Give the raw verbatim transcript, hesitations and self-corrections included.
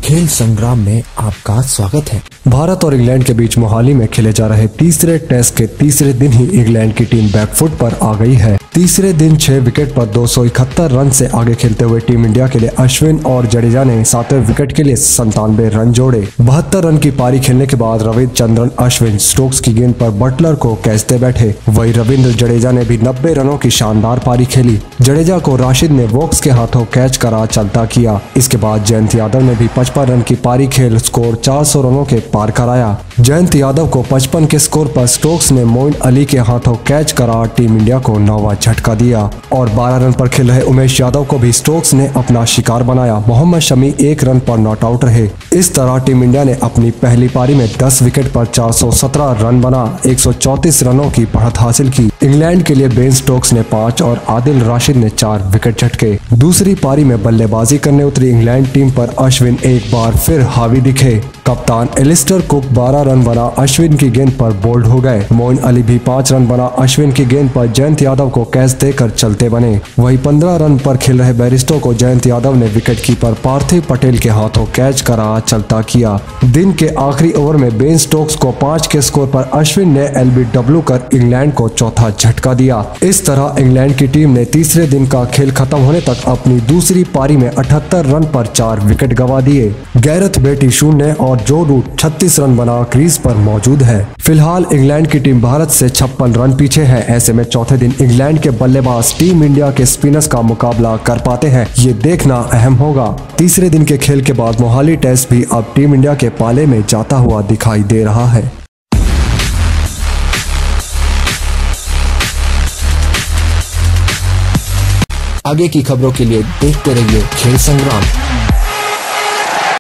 खेल संग्राम में आपका स्वागत है। भारत और इंग्लैंड के बीच मोहाली में खेले जा रहे तीसरे टेस्ट के तीसरे दिन ही इंग्लैंड की टीम बैकफुट पर आ गई है। तीसरे दिन छह विकेट पर दो सौ इकहत्तर रन से आगे खेलते हुए टीम इंडिया के लिए अश्विन और जडेजा ने सातवें विकेट के लिए संतानवे रन जोड़े। बहत्तर रन की पारी खेलने के बाद रविचंद्रन अश्विन स्टोक्स की गेंद पर बटलर को कैचते बैठे। वही रविंद्र जडेजा ने भी नब्बे रनों की शानदार पारी खेली। जडेजा को राशिद ने वोक्स के हाथों कैच करा चलता किया। इसके बाद जयंत यादव ने भी पचपन रन की पारी खेल स्कोर चार सौ रनों के पार कराया। जयंत यादव को पचपन के स्कोर पर स्टोक्स ने मोइन अली के हाथों कैच करा टीम इंडिया को नौवां झटका दिया और बारह रन पर खेल रहे उमेश यादव को भी स्टोक्स ने अपना शिकार बनाया। मोहम्मद शमी एक रन पर नॉट आउट रहे। इस तरह टीम इंडिया ने अपनी पहली पारी में दस विकेट पर चार सौ सत्रह रन बना एक सौ चौंतीस रनों की बढ़त हासिल की। इंग्लैंड के लिए बेन स्टोक्स ने पाँच और आदिल राशिद ने चार विकेट झटके। दूसरी पारी में बल्लेबाजी करने उतरी इंग्लैंड टीम पर अश्विन एक बार फिर हावी दिखे। कप्तान एलिस्टर कुक बारह रन बना अश्विन की गेंद पर बोल्ड हो गए। मोइन अली भी पाँच रन बना अश्विन की गेंद पर जयंत यादव को कैच देकर चलते बने। वही पंद्रह रन पर खेल रहे बैरिस्टो को जयंत यादव ने विकेट कीपर पार्थिव पटेल के हाथों कैच करा चलता किया। दिन के आखिरी ओवर में बेन स्टोक्स को पाँच के स्कोर पर अश्विन ने एलबीडब्ल्यू कर इंग्लैंड को चौथा झटका दिया। इस तरह इंग्लैंड की टीम ने तीसरे दिन का खेल खत्म होने तक अपनी दूसरी पारी में अठहत्तर रन पर चार विकेट गंवा दिए। गैरेथ बेटी शून्य और जो रूट छत्तीस रन बना क्रीज पर मौजूद है। फिलहाल इंग्लैंड की टीम भारत से छप्पन रन पीछे है। ऐसे में चौथे दिन इंग्लैंड के बल्लेबाज टीम इंडिया के स्पिनर्स का मुकाबला कर पाते हैं, ये देखना अहम होगा। तीसरे दिन के खेल के बाद मोहाली टेस्ट भी अब टीम इंडिया के पाले में जाता हुआ दिखाई दे रहा है। आगे की खबरों के लिए देखते रहिए खेल संग्राम।